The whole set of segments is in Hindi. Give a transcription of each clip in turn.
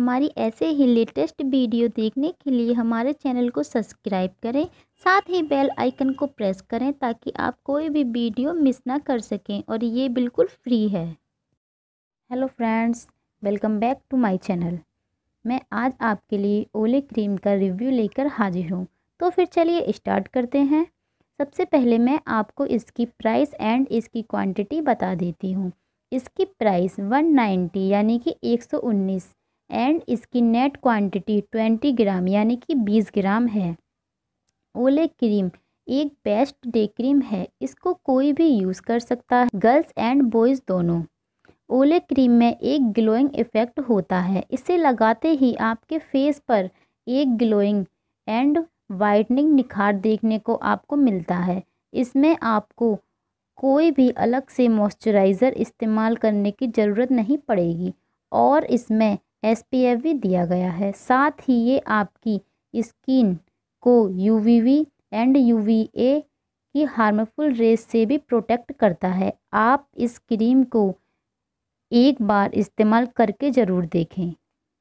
हमारी ऐसे ही लेटेस्ट वीडियो देखने के लिए हमारे चैनल को सब्सक्राइब करें, साथ ही बेल आइकन को प्रेस करें ताकि आप कोई भी वीडियो मिस ना कर सकें और ये बिल्कुल फ्री है। Hello friends, welcome back to my channel. मैं आज आपके लिए ओले क्रीम का रिव्यू लेकर हाजिर हूँ। तो फिर चलिए स्टार्ट करते हैं। सबसे पहले मैं आपको इसकी प्राइस एंड इसकी क्वांटिटी बता देती हूँ। इसकी प्राइस 190 यानी कि 119 एंड इसकी नेट क्वांटिटी 20 ग्राम यानी कि 20 ग्राम है। ओले क्रीम एक बेस्ट डे क्रीम है, इसको कोई भी यूज़ कर सकता है, गर्ल्स एंड बॉयज़ दोनों। ओले क्रीम में एक ग्लोइंग इफ़ेक्ट होता है, इसे लगाते ही आपके फेस पर एक ग्लोइंग एंड वाइटनिंग निखार देखने को आपको मिलता है। इसमें आपको कोई भी अलग से मॉइस्चराइज़र इस्तेमाल करने की ज़रूरत नहीं पड़ेगी और इसमें SPF भी दिया गया है। साथ ही ये आपकी स्किन को UVB एंड UVA की हार्मफुल रेज से भी प्रोटेक्ट करता है। आप इस क्रीम को एक बार इस्तेमाल करके ज़रूर देखें।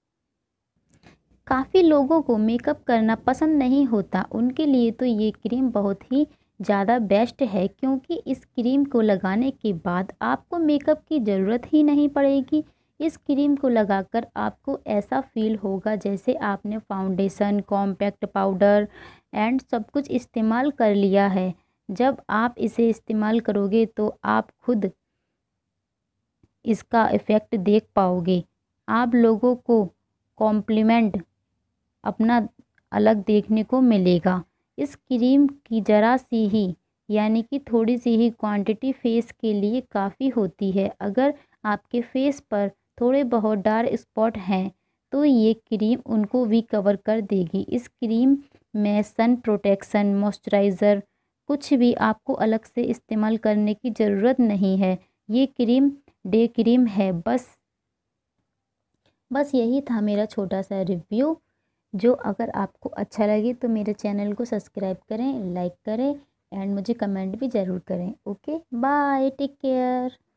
काफ़ी लोगों को मेकअप करना पसंद नहीं होता, उनके लिए तो ये क्रीम बहुत ही ज़्यादा बेस्ट है, क्योंकि इस क्रीम को लगाने के बाद आपको मेकअप की ज़रूरत ही नहीं पड़ेगी। इस क्रीम को लगाकर आपको ऐसा फील होगा जैसे आपने फाउंडेशन, कॉम्पैक्ट पाउडर एंड सब कुछ इस्तेमाल कर लिया है। जब आप इसे इस्तेमाल करोगे तो आप खुद इसका इफ़ेक्ट देख पाओगे। आप लोगों को कॉम्प्लीमेंट अपना अलग देखने को मिलेगा। इस क्रीम की ज़रा सी ही यानी कि थोड़ी सी ही क्वांटिटी फेस के लिए काफ़ी होती है। अगर आपके फेस पर थोड़े बहुत डार्क स्पॉट हैं तो ये क्रीम उनको भी कवर कर देगी। इस क्रीम में सन प्रोटेक्शन, मॉइस्चराइज़र कुछ भी आपको अलग से इस्तेमाल करने की ज़रूरत नहीं है। ये क्रीम डे क्रीम है। बस यही था मेरा छोटा सा रिव्यू। जो अगर आपको अच्छा लगे तो मेरे चैनल को सब्सक्राइब करें, लाइक करें एंड मुझे कमेंट भी ज़रूर करें। Okay, bye, take care.